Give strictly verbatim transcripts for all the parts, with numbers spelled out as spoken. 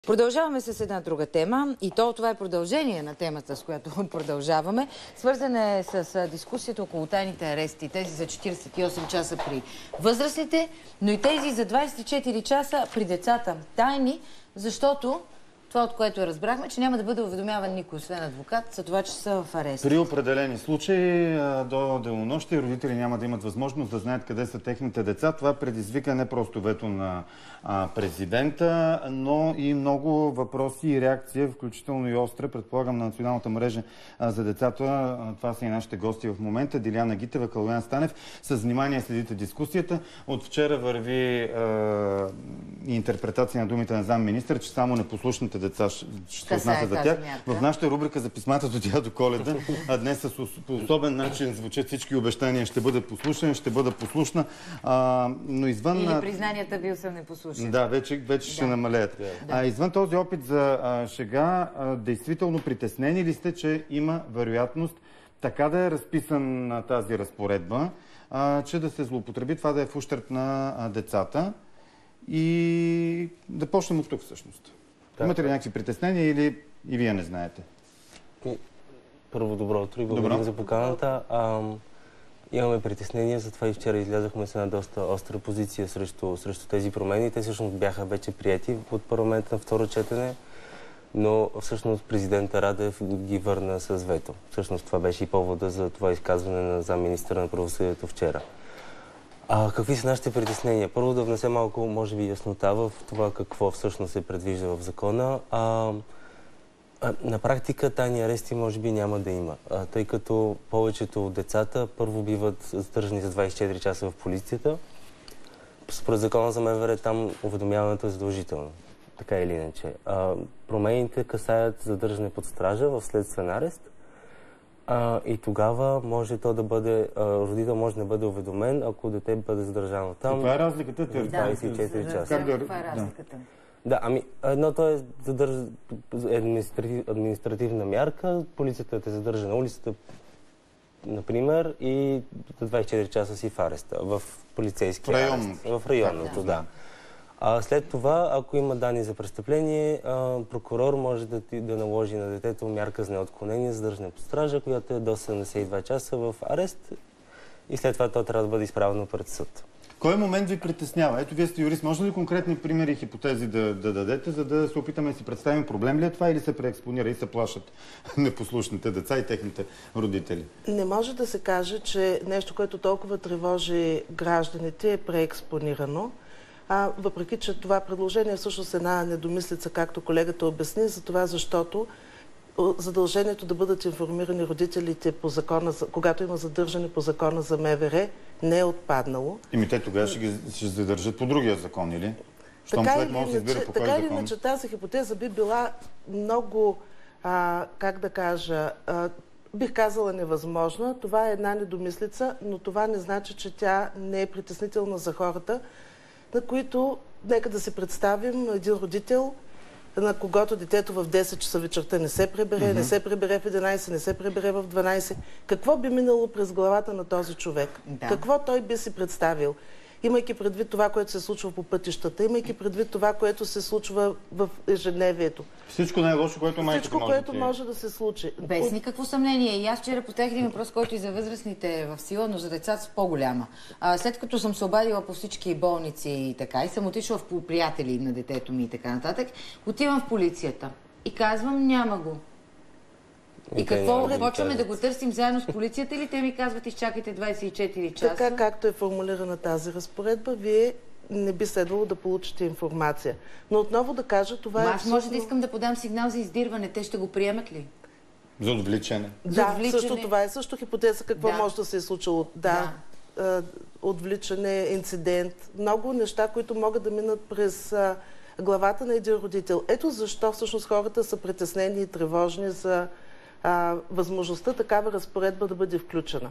Продължаваме с една друга тема и то това е продължение на темата, с която продължаваме. Свързана е с дискусията около тайните арести, тези за четиридесет и осем часа при възрастните, но и тези за двадесет и четири часа при децата. Тайни, защото това, от което разбрахме, че няма да бъде уведомяван никой, освен адвокат, за това, че са в арест. При определени случаи до денонощие родители няма да имат възможност да знаят къде са техните деца. Това предизвика не просто вето на президента, но и много въпроси и реакция, включително и остра, предполагам, на Националната мрежа за децата. Това са и нашите гости в момента. Диляна Гитева, Калоян Станев. С внимание следите дискусията. От вчера върви е, интерпретация на думите на замминистър, че само непослушните деца ще се отнася за тях. В нашата рубрика за писмата до тя до Коледа, а днес с по особен начин звучат всички обещания. Ще бъде послушен, ще бъде послушна. А, но извън... Или признанията бил съм непослушен. Да, вече, вече да. ще намалеят. Да. А, извън този опит за а, шега, а, действително притеснени ли сте, че има вероятност така да е разписан на тази разпоредба, а, че да се злоупотреби, това да е в ущърб на а, децата и да почнем от тук всъщност? Да. Имате ли някакви притеснения или и вие не знаете? Първо, добро утро и благодарим за поканата. А, имаме притеснения, затова и вчера излязахме с една доста остра позиция срещу, срещу тези промени. Те всъщност бяха вече прияти от парламента на второ четене, но всъщност президента Радев ги върна с вето. Всъщност това беше и повода за това изказване на замминистъра на правосъдието вчера. А, какви са нашите притеснения? Първо да внесе малко, може би, яснота в това какво всъщност се предвижда в закона. А, а, на практика тайни арести може би няма да има, а, тъй като повечето от децата първо биват задържани за двадесет и четири часа в полицията. Според закона за МВР там уведомяването е задължително, така или иначе. А, промените касаят задържане под стража в следствен арест. А, и тогава може то да бъде, а, родител може да бъде уведомен, ако дете бъде задържано там. Каква е разликата? двадесет и четири часа. Каква е разликата? Да, ами едното е задърж... административ... административна мярка, полицията те задържа на улицата, например, и за двадесет и четири часа си в ареста, в полицейския арест. В районното, да. да. А след това, ако има данни за престъпление, а, прокурор може да, да наложи на детето мярка за неотклонение, задържане под стража, която е до седемдесет и два часа в арест и след това то трябва да бъде изправено пред съд. Кой момент ви притеснява? Ето, вие сте юрист. Може ли конкретни примери и хипотези да, да дадете, за да се опитаме да си представим проблем ли е това или се преекспонира и се плашат непослушните деца и техните родители? Не може да се каже, че нещо, което толкова тревожи гражданите, е преекспонирано. А, въпреки че това предложение е всъщност една недомислица, както колегата обясни, за това защото задължението да бъдат информирани родителите по закона, когато има задържане по закона за МВР, не е отпаднало. Ими те тогава ще ги ще задържат по другия закон, или? Щом така човек може да се избира по кой закон? Така или иначе тази хипотеза би била много, а, как да кажа, а, бих казала невъзможна. Това е една недомислица, но това не значи, че тя не е притеснителна за хората, на които, нека да се представим, един родител, на когото детето в десет часа вечерта не се пребере, mm-hmm. не се пребере в единадесет, не се пребере в дванадесет. Какво би минало през главата на този човек? Да. Какво той би си представил? Имайки предвид това, което се случва по пътищата, имайки предвид това, което се случва в ежедневието. Всичко най-лошо, което майката Всичко, може което да може да се случи. Без От... никакво съмнение. И аз вчера поставих един въпрос, който и за възрастните е в сила, но за децата с по-голяма. След като съм се обадила по всички болници и така, и съм отишла в приятели на детето ми и така нататък, отивам в полицията и казвам, няма го. И, и какво? Почваме да го търсим заедно с полицията или те ми казват, изчакайте двадесет и четири часа? Така както е формулирана тази разпоредба, вие не би следвало да получите информация. Но отново да кажа, това Ма, е... Аз може да искам да подам сигнал за издирване. Те ще го приемат ли? За отвличане. Да, за отвличане. Също това е също хипотеза какво да. може да се е случило. Да, да. Отвличане, инцидент, много неща, които могат да минат през а, главата на един родител. Ето защо всъщност хората са притеснени и тревожни за а, възможността такава разпоредба да бъде включена.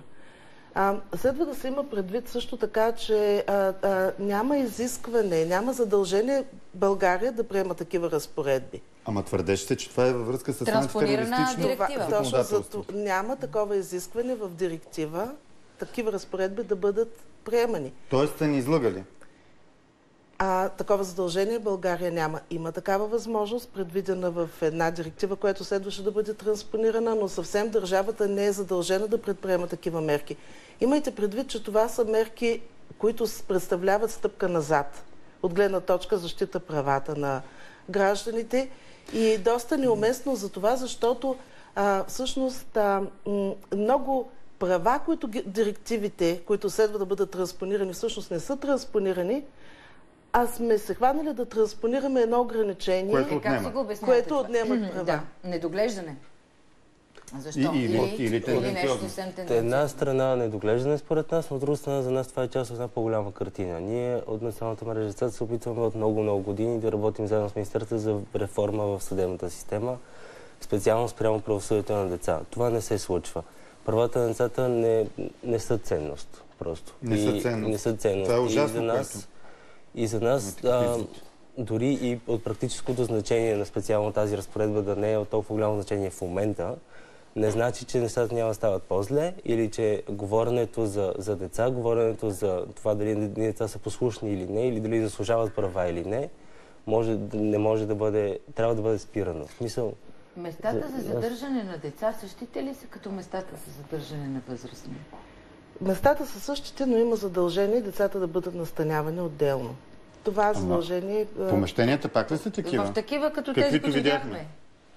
А, следва да се има предвид също така, че а, а, няма изискване, няма задължение България да приема такива разпоредби. Ама твърдеше, че това е във връзка с транспонирана директива. Точно за това няма такова изискване в директива такива разпоредби да бъдат приемани. Тоест сте ни излъгали? А такова задължение България няма. Има такава възможност, предвидена в една директива, която следваше да бъде транспонирана, но съвсем държавата не е задължена да предприема такива мерки. Имайте предвид, че това са мерки, които представляват стъпка назад, от гледна точка защита правата на гражданите. И доста неуместно за това, защото а, всъщност а, много права, които директивите, които следва да бъдат транспонирани, всъщност не са транспонирани, а сме се хванали да транспонираме едно ограничение, което отнема, което отнема права. Да, недоглеждане. Защо? И, или, или, или, или нещо съвсем тенденциозно. Една страна недоглеждане според нас, но от друга страна за нас това е част от една по-голяма картина. Ние от Националната мрежа децата се опитваме от много-много години да работим заедно с Министерството за реформа в съдебната система, специално спрямо правосъдието на деца. Това не се случва. Правата на децата не, не са ценност, просто. Не и, са ценност. Не са ценност. Това е ужасно, и за нас, което... и за нас а, дори и от практическото значение на специално тази разпоредба да не е от толкова голямо значение в момента, не значи, че нещата няма да стават по-зле или че говоренето за, за деца, говоренето за това дали деца са послушни или не, или дали заслужават права или не, може, не може да бъде, трябва да бъде спирано. В смисъл, местата за задържане на деца същите ли са като местата за задържане на възрастни? Местата са същите, но има задължение децата да бъдат настанявани отделно. Това задължение... Помещенията пак ли са такива? В такива като Каквито тези, които видяхме. видяхме.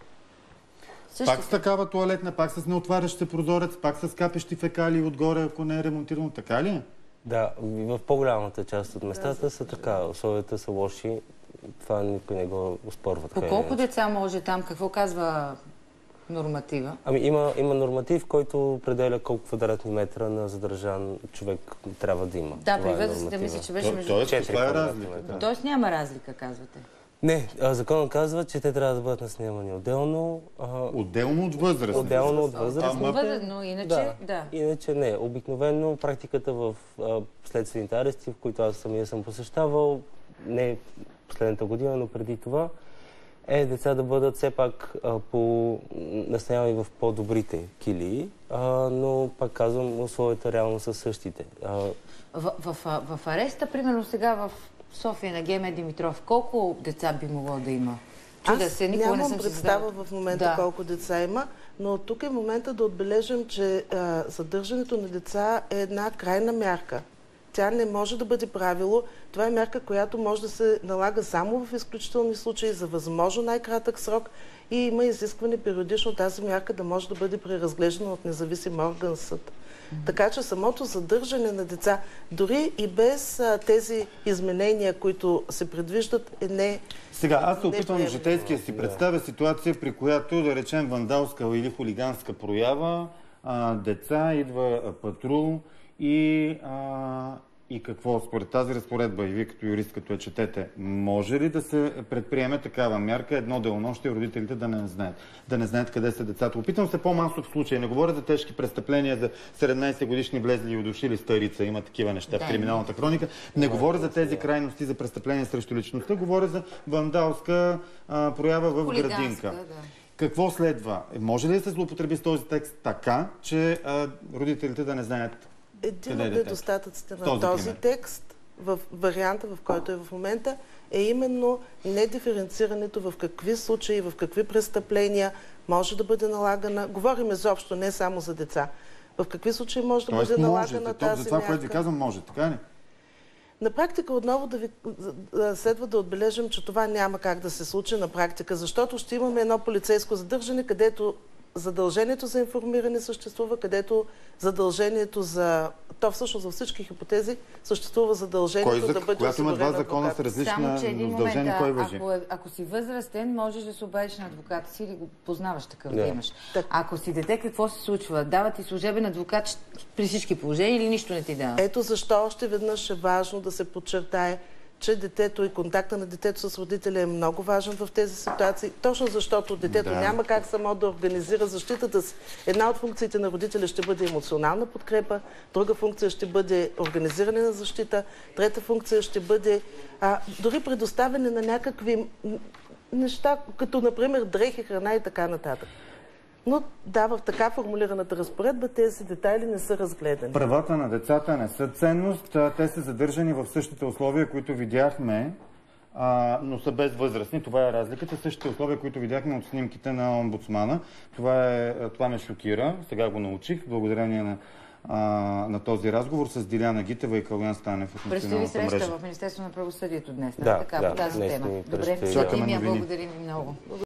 Пак с такава туалетна, пак с неотварящ се прозорец, пак с капещи фекали отгоре, ако не е ремонтирано. Така ли е? Да, в по-голямата част от местата са така. Условията са лоши. Това никой не го оспорва. По колко деца може там? Какво казва норматива? Ами има, има норматив, който определя колко квадратни метра на задържан човек трябва да има. Да, при възрастните мисля, че беше между Тоест, това е разлика. Да. Тоест няма разлика, казвате. Не, законът казва, че те трябва да бъдат наснемани отделно. А... Отделно от възраст. Отделно от възраст. Ама... Но иначе, да. да. Иначе не. Обикновено практиката в а, следствените арести, в които аз самия съм посещавал, не последната година, но преди това, е деца да бъдат все пак а, по... настанявани в по-добрите килии, а, но пак казвам, условията реално са същите. А... В, в, в, в ареста, примерно сега в София на Геме Димитров, колко деца би могло да има? Чуда Аз се, никога нямам не съм представа в момента да. колко деца има, но тук е момента да отбележим, че а, задържането на деца е една крайна мярка. Тя не може да бъде правило. Това е мярка, която може да се налага само в изключителни случаи за възможно най-кратък срок и има изискване периодично тази мярка да може да бъде преразглеждана от независим орган съд. Така че самото задържане на деца, дори и без а, тези изменения, които се предвиждат, е не. Сега, аз се опитвам в житейския си представя ситуация, при която, да речем, вандалска или хулиганска проява, а, деца, идва а, патрул и, а, и какво според тази разпоредба, и вие като юрист, като я четете, може ли да се предприеме такава мярка, едно денонощие, родителите да не знаят, да не знаят къде са децата? Опитвам се по-масов случай, не говоря за тежки престъпления, за седемнайсет годишни влезли и удушили старица, има такива неща в криминалната хроника, не говоря за тези крайности, за престъпления срещу личността, говоря за вандалска а, проява в градинка. Да. Какво следва? Може ли да се злоупотреби с този текст така, че а, родителите да не знаят? Един от недостатъците на този, този текст, в варианта, в който е в момента, е именно недиференцирането в какви случаи, в какви престъпления може да бъде налагана. Говорим изобщо, не само за деца. В какви случаи може да Тоест, бъде може, налагана за тази за това, мярка. което ви казвам, може, така ли? На практика отново да ви, следва да отбележим, че това няма как да се случи на практика, защото ще имаме едно полицейско задържане, където задължението за информиране съществува, където задължението за... То всъщност във всички хипотези съществува задължението за... да бъде Когато има два закона с адвокат. различна задължение, кой въжи? Ако, ако си възрастен, можеш да се обадиш на адвоката си или го познаваш такъв да да имаш. Так. Ако си дете, какво се случва? Дава ти служебен адвокат при всички положения или нищо не ти дава? Ето защо още веднъж е важно да се подчертае, че детето и контакта на детето с родителя е много важен в тези ситуации, точно защото детето да. няма как само да организира защитата си. Една от функциите на родителя ще бъде емоционална подкрепа, друга функция ще бъде организиране на защита, трета функция ще бъде а, дори предоставяне на някакви неща, като например дрехи, храна и така нататък. Но да, в така формулираната разпоредба тези детайли не са разгледани. Правата на децата не са ценност. Те са задържани в същите условия, които видяхме, а, но са без възрастни. Това е разликата. Същите условия, които видяхме от снимките на омбудсмана. Това, е, това ме шокира. Сега го научих. Благодарение на, а, на този разговор с Диляна Гитева и Калуян Станев от Предстои националната мрежа. среща в Министерството на правосъдието днес. Да, така, да, по тази днес тема. ни Добре, предстои, да. благодарим ви много.